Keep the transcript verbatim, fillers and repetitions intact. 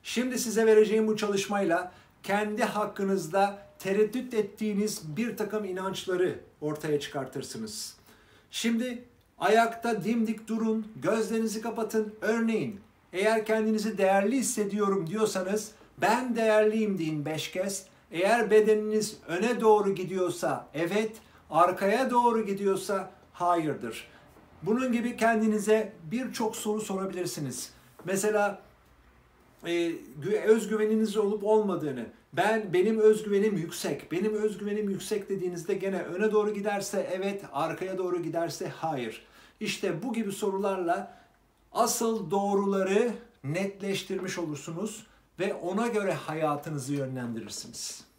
Şimdi size vereceğim bu çalışmayla kendi hakkınızda tereddüt ettiğiniz bir takım inançları ortaya çıkartırsınız. Şimdi ayakta dimdik durun, gözlerinizi kapatın. Örneğin eğer kendinizi değerli hissediyorum diyorsanız ben değerliyim deyin beş kez. Eğer bedeniniz öne doğru gidiyorsa evet, arkaya doğru gidiyorsa hayırdır. Bunun gibi kendinize birçok soru sorabilirsiniz. Mesela e, özgüveniniz olup olmadığını, ben benim özgüvenim yüksek, benim özgüvenim yüksek dediğinizde gene öne doğru giderse evet, arkaya doğru giderse hayır. İşte bu gibi sorularla asıl doğruları netleştirmiş olursunuz ve ona göre hayatınızı yönlendirirsiniz.